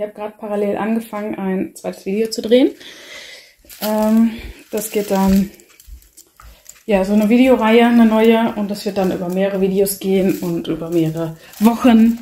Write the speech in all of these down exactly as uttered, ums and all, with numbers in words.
Ich habe gerade parallel angefangen, ein zweites Video zu drehen. Ähm, das geht dann, ja, so eine Videoreihe, eine neue. Und das wird dann über mehrere Videos gehen und über mehrere Wochen.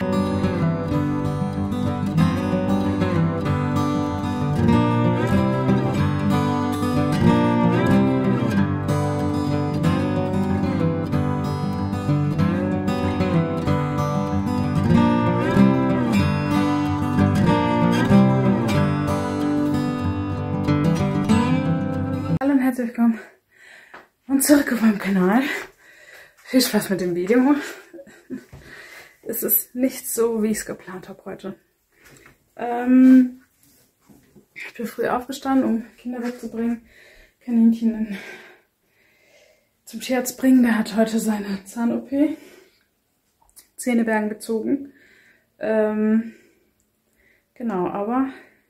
Herzlich willkommen und zurück auf meinem Kanal. Viel Spaß mit dem Video. Es ist nicht so, wie ich es geplant habe heute. Ähm, ich bin früh aufgestanden, um Kinder wegzubringen. Kaninchen zum Tierarzt bringen. Der hat heute seine Zahn-O P. Zähnebergen gezogen. Ähm, genau, aber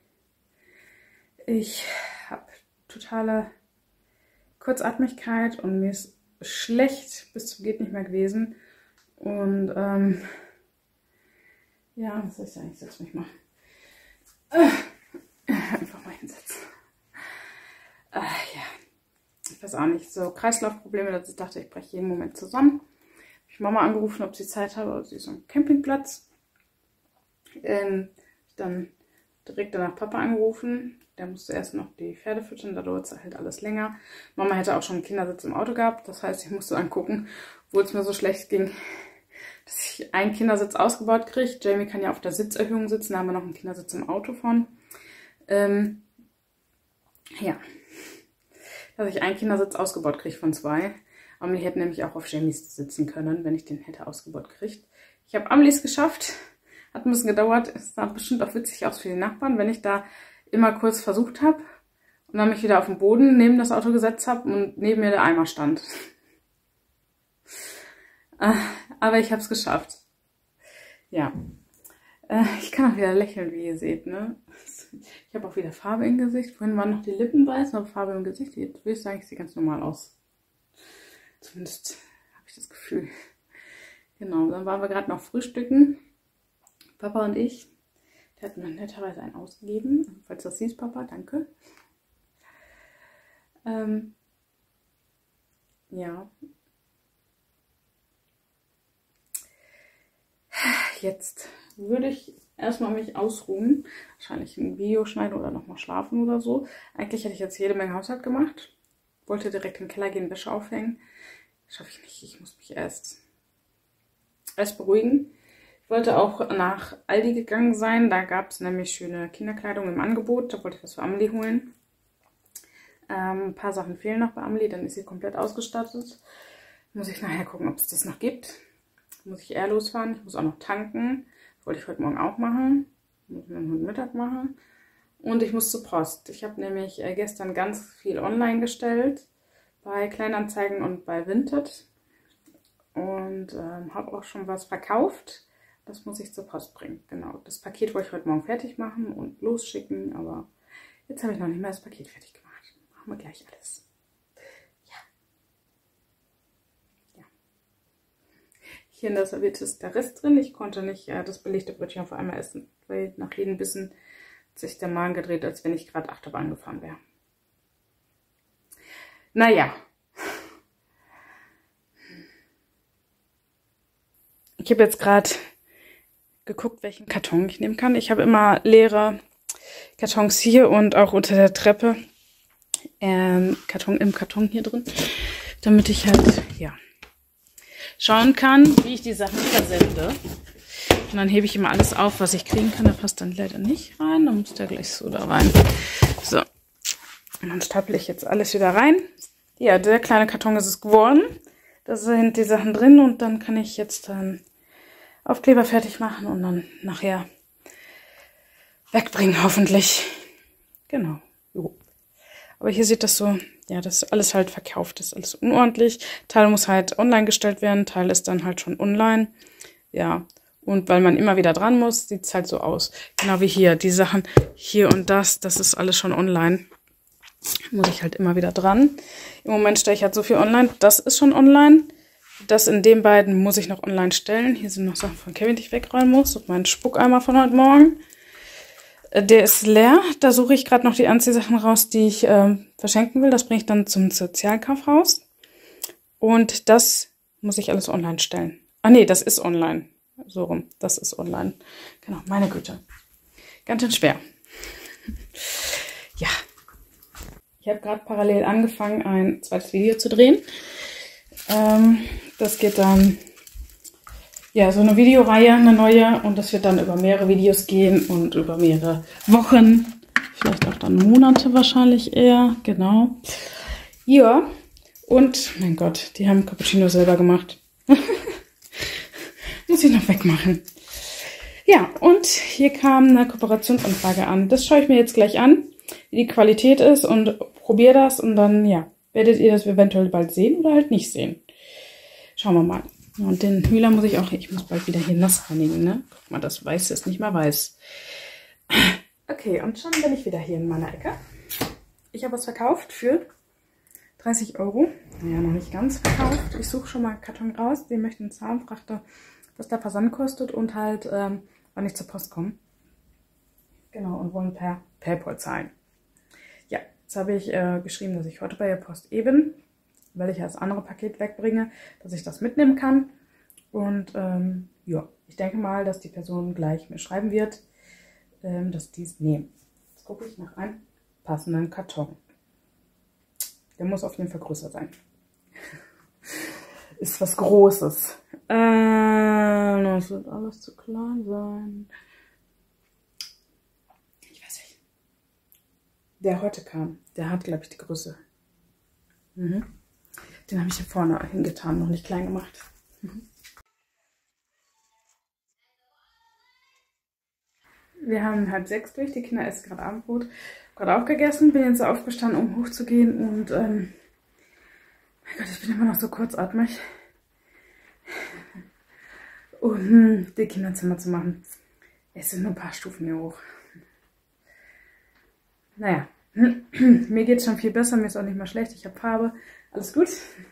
ich habe totale Kurzatmigkeit und mir ist schlecht bis zum geht nicht mehr gewesen. Und ähm, ja, was soll ich sagen? Ich setze mich mal. Äh, einfach mal hinsetzen. Äh, ja, ich weiß auch nicht. So Kreislaufprobleme, dass ich dachte, ich breche jeden Moment zusammen. Habe ich Mama angerufen, ob sie Zeit habe. Sie ist am Campingplatz. Ähm, dann direkt danach Papa angerufen. Der musste erst noch die Pferde füttern, da dauert es halt alles länger. Mama hätte auch schon einen Kindersitz im Auto gehabt. Das heißt, ich musste dann gucken, wo es mir so schlecht ging, dass ich einen Kindersitz ausgebaut kriege. Jamie kann ja auf der Sitzerhöhung sitzen, da haben wir noch einen Kindersitz im Auto von. Ähm, ja, dass ich einen Kindersitz ausgebaut kriege von zwei. Amelie hätte nämlich auch auf Jamies sitzen können, wenn ich den hätte ausgebaut gekriegt. Ich habe Amelies geschafft, hat ein bisschen gedauert. Es sah bestimmt auch witzig aus für die Nachbarn, wenn ich da immer kurz versucht habe und dann mich wieder auf den Boden neben das Auto gesetzt habe und neben mir der Eimer stand. Aber ich habe es geschafft. Ja, ich kann auch wieder lächeln, wie ihr seht. Ne? Ich habe auch wieder Farbe im Gesicht. Vorhin waren noch die Lippen weiß, noch Farbe im Gesicht. Jetzt würde ich sagen, ich sehe ganz normal aus. Zumindest habe ich das Gefühl. Genau, dann waren wir gerade noch frühstücken. Papa und ich. Der hat mir netterweise einen ausgegeben. Falls das siehst, Papa, danke. Ähm, ja. Jetzt würde ich erstmal mich ausruhen. Wahrscheinlich ein Video schneiden oder nochmal schlafen oder so. Eigentlich hätte ich jetzt jede Menge Haushalt gemacht. Wollte direkt in den Keller gehen, Wäsche aufhängen. Schaffe ich nicht. Ich muss mich erst, erst beruhigen. Ich wollte auch nach Aldi gegangen sein, da gab es nämlich schöne Kinderkleidung im Angebot, da wollte ich was für Amelie holen. Ähm, ein paar Sachen fehlen noch bei Amelie, dann ist sie komplett ausgestattet. Muss ich nachher gucken, ob es das noch gibt. Muss ich eher losfahren, ich muss auch noch tanken, das wollte ich heute Morgen auch machen. Muss ich dann heute Mittag machen. Und ich muss zur Post. Ich habe nämlich äh, gestern ganz viel online gestellt, bei Kleinanzeigen und bei Vinted. Und ähm, habe auch schon was verkauft. Das muss ich zur Post bringen, genau. Das Paket wollte ich heute Morgen fertig machen und losschicken, aber jetzt habe ich noch nicht mehr das Paket fertig gemacht. Machen wir gleich alles. Ja. Ja. Hier in der Serviette ist der Rest drin. Ich konnte nicht äh, das belegte Brötchen auf einmal essen, weil nach jedem Bissen hat sich der Magen gedreht, als wenn ich gerade Achterbahn gefahren wäre. Naja. Ich habe jetzt gerade geguckt, welchen Karton ich nehmen kann. Ich habe immer leere Kartons hier und auch unter der Treppe ähm, Karton im Karton hier drin, damit ich halt, ja, schauen kann, wie ich die Sachen versende. Und dann hebe ich immer alles auf, was ich kriegen kann. Da passt dann leider nicht rein. Dann muss der gleich so da rein. So. Und dann stapel ich jetzt alles wieder rein. Ja, der kleine Karton ist es geworden. Da sind die Sachen drin und dann kann ich jetzt dann Aufkleber fertig machen und dann nachher wegbringen, hoffentlich. Genau. Jo. Aber hier sieht das so, ja, das ist alles halt verkauft, das ist alles unordentlich. Teil muss halt online gestellt werden, Teil ist dann halt schon online. Ja, und weil man immer wieder dran muss, sieht es halt so aus. Genau wie hier, die Sachen hier und das, das ist alles schon online. Muss ich halt immer wieder dran. Im Moment stelle ich halt so viel online, das ist schon online. Das in den beiden muss ich noch online stellen. Hier sind noch Sachen von Kevin, die ich wegräumen muss. Und mein Spuckeimer von heute Morgen. Der ist leer. Da suche ich gerade noch die Anziehsachen raus, die ich äh, verschenken will. Das bringe ich dann zum Sozialkaufhaus. Und das muss ich alles online stellen. Ah nee, das ist online. So rum, das ist online. Genau, meine Güte. Ganz schön schwer. Ja. Ich habe gerade parallel angefangen, ein zweites Video zu drehen. Ähm, das geht dann, ja, so eine Videoreihe, eine neue. Und das wird dann über mehrere Videos gehen und über mehrere Wochen. Vielleicht auch dann Monate wahrscheinlich eher. Genau. Ja. Und, mein Gott, die haben Cappuccino selber gemacht. Muss ich noch wegmachen. Ja, und hier kam eine Kooperationsanfrage an. Das schaue ich mir jetzt gleich an, wie die Qualität ist und probiere das. Und dann, ja, werdet ihr das eventuell bald sehen oder halt nicht sehen. Schauen wir mal. Und den Hühler muss ich auch, ich muss bald wieder hier nass reinigen, ne? Guck mal, das Weiße ist nicht mehr weiß. Okay, und schon bin ich wieder hier in meiner Ecke. Ich habe was verkauft für dreißig Euro. Naja, noch nicht ganz verkauft. Ich suche schon mal einen Karton raus. Den möchten zahlen, fragte, was der Versand kostet und halt, ähm, wann ich zur Post komme. Genau, und wollen per PayPal zahlen. Ja, jetzt habe ich äh, geschrieben, dass ich heute bei der Post eh bin, weil ich ja das andere Paket wegbringe, dass ich das mitnehmen kann. Und ähm, ja, ich denke mal, dass die Person gleich mir schreiben wird, ähm, dass die es nehmen. Jetzt gucke ich nach einem passenden Karton. Der muss auf jeden Fall größer sein. Ist was Großes. Äh, das wird alles zu klein sein. Ich weiß nicht. Der heute kam, der hat, glaube ich, die Größe. Mhm. Den habe ich hier vorne hingetan, noch nicht klein gemacht. Mhm. Wir haben halb sechs durch, die Kinder essen gerade Abendbrot. Gerade auch gegessen, bin jetzt aufgestanden, um hochzugehen und ähm, mein Gott, ich bin immer noch so kurzatmig. Um die Kinderzimmer zu machen. Es sind nur ein paar Stufen hier hoch. Naja, mir geht es schon viel besser, mir ist auch nicht mehr schlecht, ich habe Farbe, alles gut.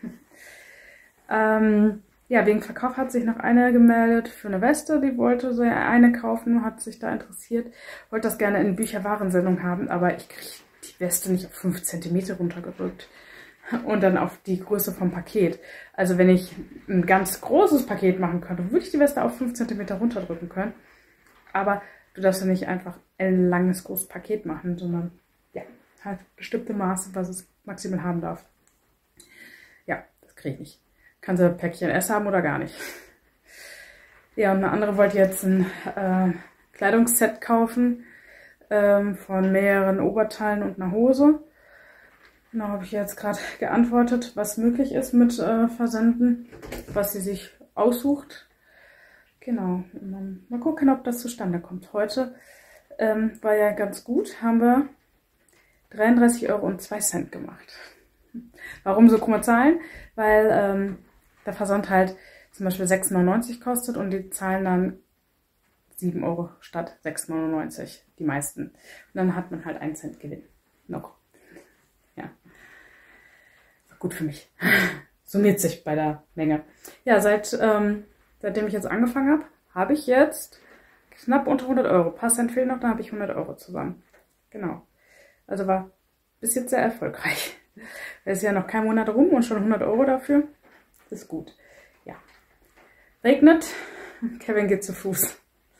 ähm, ja, wegen Verkauf hat sich noch eine gemeldet für eine Weste, die wollte so eine kaufen, hat sich da interessiert, wollte das gerne in Bücherwarensendung haben, aber ich kriege die Weste nicht auf fünf Zentimeter runtergedrückt. Und dann auf die Größe vom Paket. Also wenn ich ein ganz großes Paket machen könnte, würde ich die Weste auf fünf Zentimeter runterdrücken können. Aber du darfst ja nicht einfach ein langes, großes Paket machen, sondern ja, halt bestimmte Maße, was es maximal haben darf. Ja, das kriege ich nicht. Kannst du Päckchen S haben oder gar nicht. Ja, und eine andere wollte jetzt ein äh, Kleidungsset kaufen ähm, von mehreren Oberteilen und einer Hose. Genau, habe ich jetzt gerade geantwortet, was möglich ist mit äh, Versenden, was sie sich aussucht. Genau, und dann mal gucken, ob das zustande kommt. Heute ähm, war ja ganz gut, haben wir dreiunddreißig Euro und zwei Cent gemacht. Warum so krumme Zahlen? Weil ähm, der Versand halt zum Beispiel sechs neunundneunzig kostet und die zahlen dann sieben Euro statt sechs neunundneunzig, die meisten. Und dann hat man halt einen Cent Gewinn. Noch. Ja. Gut für mich. Summiert sich bei der Menge. Ja, seit, ähm, seitdem ich jetzt angefangen habe, habe ich jetzt knapp unter hundert Euro. Ein paar Cent fehlen noch, dann habe ich hundert Euro zusammen. Genau. Also war bis jetzt sehr erfolgreich. Es ist ja noch kein Monat rum und schon hundert Euro dafür. Ist gut. Ja. Regnet. Kevin geht zu Fuß.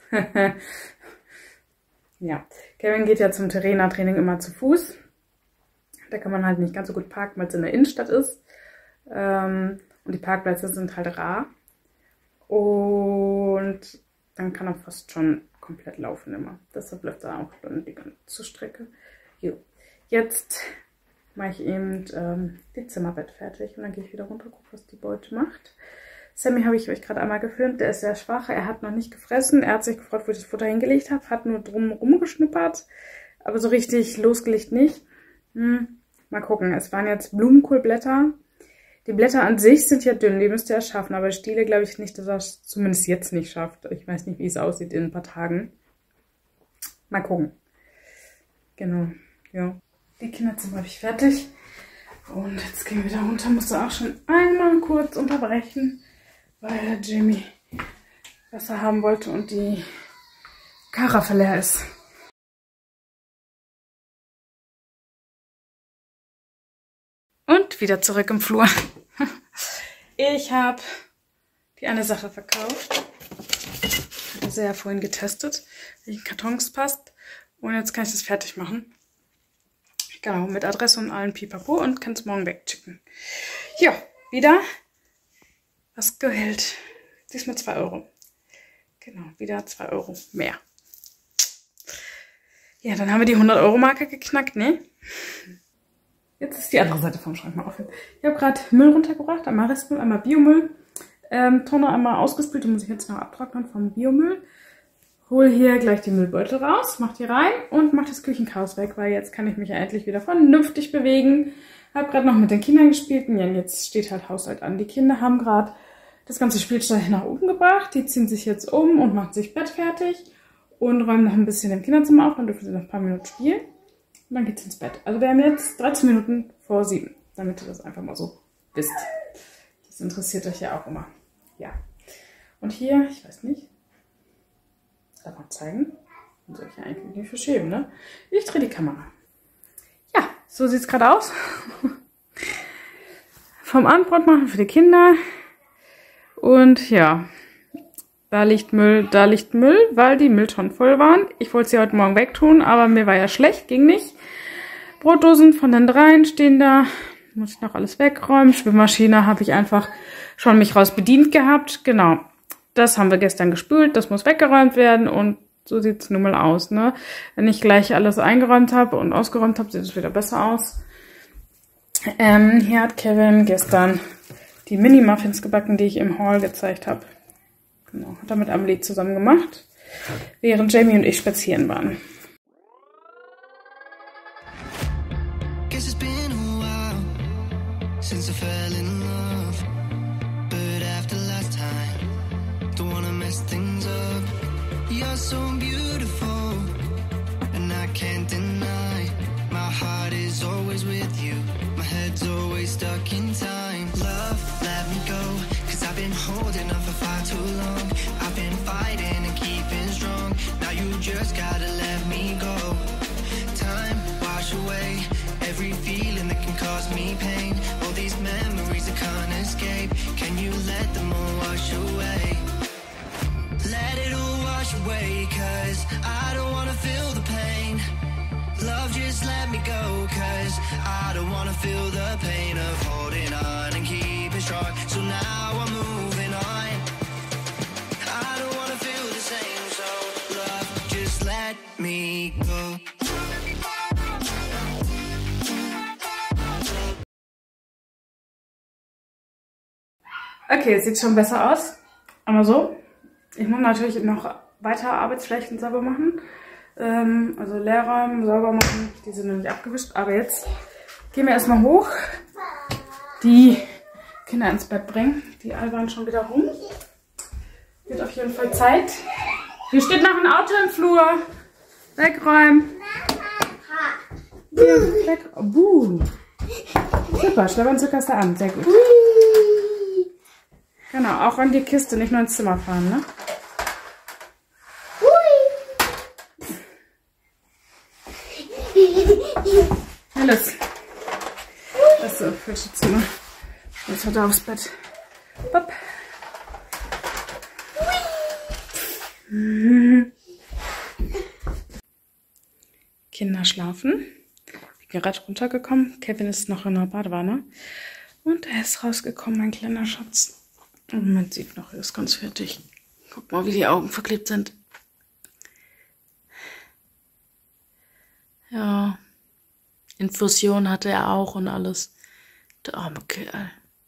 Ja. Kevin geht ja zum Terrena-Training immer zu Fuß. Da kann man halt nicht ganz so gut parken, weil es in der Innenstadt ist. Ähm, und die Parkplätze sind halt rar. Und dann kann er fast schon komplett laufen immer. Deshalb läuft er auch dann die ganze Strecke. Jo. Jetzt mache ich eben ähm, die Zimmerbett fertig. Und dann gehe ich wieder runter, gucke, was die Beute macht. Sammy habe ich euch gerade einmal gefilmt. Der ist sehr schwach. Er hat noch nicht gefressen. Er hat sich gefreut, wo ich das Futter hingelegt habe. Hat nur drum rumgeschnuppert. Aber so richtig losgelegt nicht. Hm. Mal gucken, es waren jetzt Blumenkohlblätter. Die Blätter an sich sind ja dünn, die müsst ihr ja schaffen. Aber Stiele glaube ich nicht, dass er es zumindest jetzt nicht schafft. Ich weiß nicht, wie es aussieht in ein paar Tagen. Mal gucken. Genau, ja. Die Kinderzimmer habe ich fertig. Und jetzt gehen wir wieder runter. Musste auch schon einmal kurz unterbrechen, weil der Jimmy Wasser haben wollte und die Karaffe leer ist. Und wieder zurück im Flur. Ich habe die eine Sache verkauft. Hatte sie ja vorhin getestet, welchen Kartons passt. Und jetzt kann ich das fertig machen. Genau, mit Adresse und allen Pipapo und kann es morgen wegschicken. Ja, wieder was Geld. Diesmal zwei Euro. Genau, wieder zwei Euro mehr. Ja, dann haben wir die hundert Euro Marke geknackt, ne? Jetzt ist die andere Seite vom Schrank mal offen. Ich habe gerade Müll runtergebracht, einmal Restmüll, einmal Biomüll. Ähm, Tonne einmal ausgespült, die muss ich jetzt noch abtrocknen vom Biomüll. Hol hier gleich die Müllbeutel raus, mach die rein und mach das Küchenchaos weg, weil jetzt kann ich mich ja endlich wieder vernünftig bewegen. Hab gerade noch mit den Kindern gespielt und ja, jetzt steht halt Haushalt an. Die Kinder haben gerade das ganze Spielzeug nach oben gebracht. Die ziehen sich jetzt um und machen sich Bett fertig und räumen noch ein bisschen im Kinderzimmer auf. Dann dürfen sie noch ein paar Minuten spielen. Und dann geht's ins Bett. Also wir haben jetzt dreizehn Minuten vor sieben, damit ihr das einfach mal so wisst. Das interessiert euch ja auch immer. Ja. Und hier, ich weiß nicht, darf man zeigen? Dann soll ich ja eigentlich nicht verschieben, ne? Ich drehe die Kamera. Ja, so sieht es gerade aus. Vom Abendbrot machen für die Kinder. Und ja, da liegt Müll, da liegt Müll, weil die Mülltonnen voll waren. Ich wollte sie heute Morgen wegtun, aber mir war ja schlecht, ging nicht. Brotdosen von den dreien stehen da. Muss ich noch alles wegräumen. Spülmaschine habe ich einfach schon mich raus bedient gehabt. Genau. Das haben wir gestern gespült. Das muss weggeräumt werden. Und so sieht es nun mal aus, ne? Wenn ich gleich alles eingeräumt habe und ausgeräumt habe, sieht es wieder besser aus. Ähm, hier hat Kevin gestern die Mini-Muffins gebacken, die ich im Haul gezeigt habe. Genau. Hat er mit Amelie zusammen gemacht, während Jamie und ich spazieren waren. Since I fell in love, but after last time, don't wanna mess things up. You're so beautiful, and I can't deny. My heart is always with you, my head's always stuck in time. Love, let me go, cause I've been holding on for far too long. I've been fighting and keeping strong, now you just gotta let me go. Time, wash away every feeling that can cause me pain. All these memories I can't escape. Can you let them all wash away? Let it all wash away, cause I don't wanna feel the pain. Love, just let me go, cause I don't wanna feel the pain of holding on and keeping strong. So now I'm moving on. I don't wanna feel the same, so love, just let me go. Okay, sieht schon besser aus. Aber so. Ich muss natürlich noch weiter Arbeitsflächen sauber machen. Ähm, also leerräumen, sauber machen. Die sind noch nicht abgewischt. Aber jetzt gehen wir erstmal hoch. Die Kinder ins Bett bringen. Die alle waren schon wieder rum. Wird auf jeden Fall Zeit. Hier steht noch ein Auto im Flur. Wegräumen. Hier, weg. Oh, buh. Super, Schlafanzug hast du an. Sehr gut. Genau, auch an die Kiste, nicht nur ins Zimmer fahren, ne? Alles. Das ist falsche Zimmer. Jetzt hat er aufs Bett. Bob. Kinder schlafen. Ich bin gerade runtergekommen. Kevin ist noch in der Badewanne. Und er ist rausgekommen, mein kleiner Schatz. Und man sieht noch, er ist ganz fertig. Guck mal, wie die Augen verklebt sind. Ja. Infusion hatte er auch und alles. Der arme Kerl.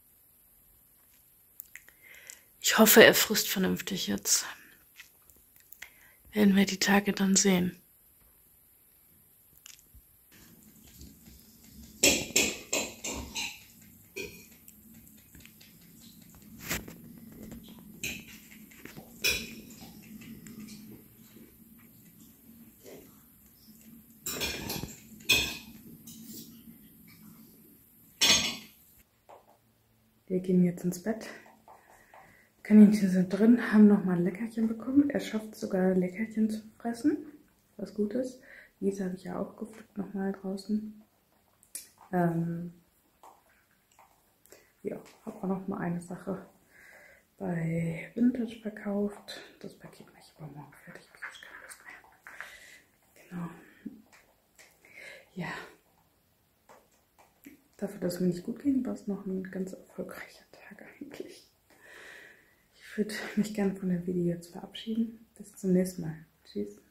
Ich hoffe, er frisst vernünftig jetzt. Werden wir die Tage dann sehen. Wir gehen jetzt ins Bett. Kaninchen sind drin, haben nochmal ein Leckerchen bekommen. Er schafft sogar Leckerchen zu fressen, was gut ist. Diese habe ich ja auch gepflückt nochmal draußen. Ähm, ja, habe auch noch mal eine Sache bei Vintage verkauft. Das Paket mache ich aber morgen fertig. Ich habe keine Lust mehr. Genau. Ja. Dafür, dass es mir nicht gut ging, war es noch ein ganz erfolgreicher Tag eigentlich. Ich würde mich gerne von dem Video jetzt verabschieden. Bis zum nächsten Mal. Tschüss.